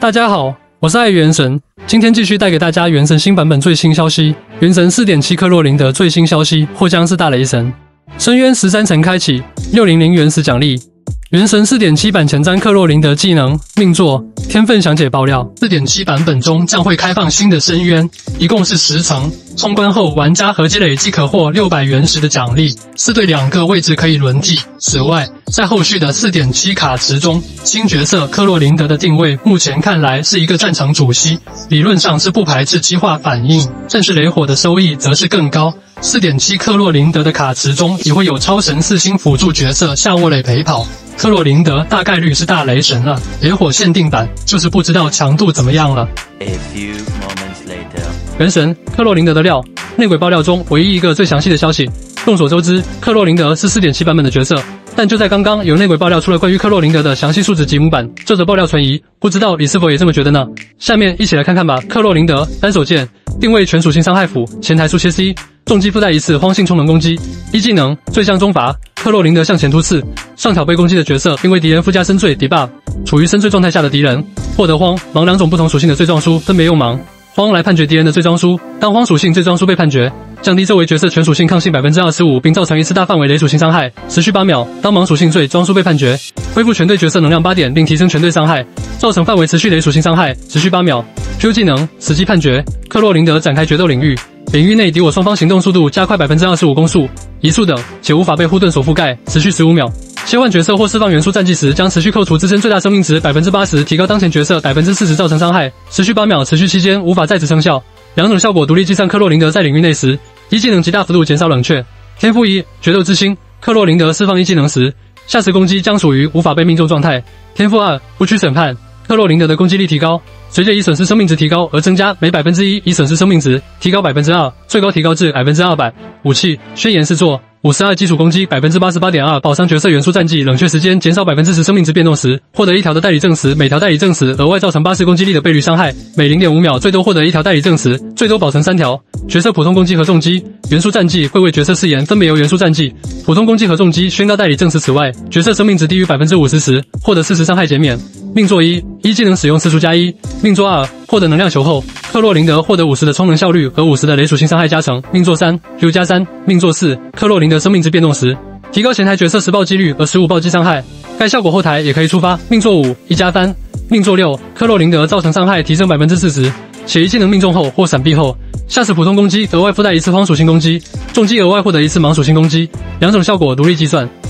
大家好，我是爱元神，今天继续带给大家原神新版本最新消息。原神 4.7 克洛林德最新消息或将是大雷神，深渊13层开启600原石奖励。原神 4.7 版前瞻克洛林德技能命座天分详解爆料 ，4.7 版本中将会开放新的深渊，一共是10层。通关后，玩家合计累计可获600原石的奖励，4对2个位置可以轮替。此外，在后续的 4.7 卡池中，新角色克洛林德的定位目前看来是一个战场主 C， 理论上是不排斥激化反应，但是雷火的收益则是更高。4.7 克洛林德的卡池中也会有超神4星辅助角色夏沃蕾陪跑。克洛林德大概率是大雷神了，雷火限定版就是不知道强度怎么样了。原神克洛林德的料，内鬼爆料中唯一一个最详细的消息。众所周知，克洛林德是 4.7 版本的角色，但就在刚刚，有内鬼爆料出了关于克洛林德的详细数值及模板，这则爆料存疑，不知道你是否也这么觉得呢？下面一起来看看吧。克洛林德单手剑，定位全属性伤害斧，前台速切 C， 重击附带一次荒性充能攻击，一技能坠向中伐。克洛林德向前突刺，上挑被攻击的角色并为敌人附加深坠 debuff， 处于深坠状态下的敌人获得荒、芒两种不同属性的罪状书，分别用芒、荒来判决敌人的罪状书。当荒属性罪状书被判决，降低周围角色全属性抗性 25%， 并造成一次大范围雷属性伤害，持续8秒。当芒属性罪状书被判决，恢复全队角色能量8点，并提升全队伤害，造成范围持续雷属性伤害，持续8秒。Q 技能死机判决，克洛林德展开决斗领域，领域内敌我双方行动速度加快 25% 攻速，移速等，且无法被护盾所覆盖，持续15秒。切换角色或释放元素战绩时，将持续扣除自身最大生命值 80%， 提高当前角色 40% 造成伤害，持续8秒，持续期间无法再次生效。两种效果独立计算。克洛林德在领域内时，一技能极大幅度减少冷却。天赋1决斗之星，克洛林德释放一技能时，下次攻击将处于无法被命中状态。天赋2不屈审判，克洛林德的攻击力提高，随着已损失生命值提高而增加，每 1% 已损失生命值提高 2%， 最高提高至 200%。武器宣言是作52基础攻击 88.2%， 保伤角色元素战绩冷却时间减少 10% 生命值变动时，获得一条的代理证实，每条代理证实额外造成80攻击力的倍率伤害，每 0.5 秒最多获得一条代理证实，最多保存3条。角色普通攻击和重击元素战绩会为角色誓言，分别由元素战绩、普通攻击和重击宣告代理证实。此外，角色生命值低于 50% 时，获得40伤害减免。命座1技能使用次数加1，命座2获得能量球后，克洛林德获得50的充能效率和50的雷属性伤害加成。命座3 Q 加3，命座4克洛林德生命值变动时，提高前台角色10暴击率和15暴击伤害，该效果后台也可以触发。命座5 1加3，命座6克洛林德造成伤害提升 40%， 且一技能命中后或闪避后，下次普通攻击额外附带一次荒属性攻击，重击额外获得一次芒属性攻击，两种效果独立计算。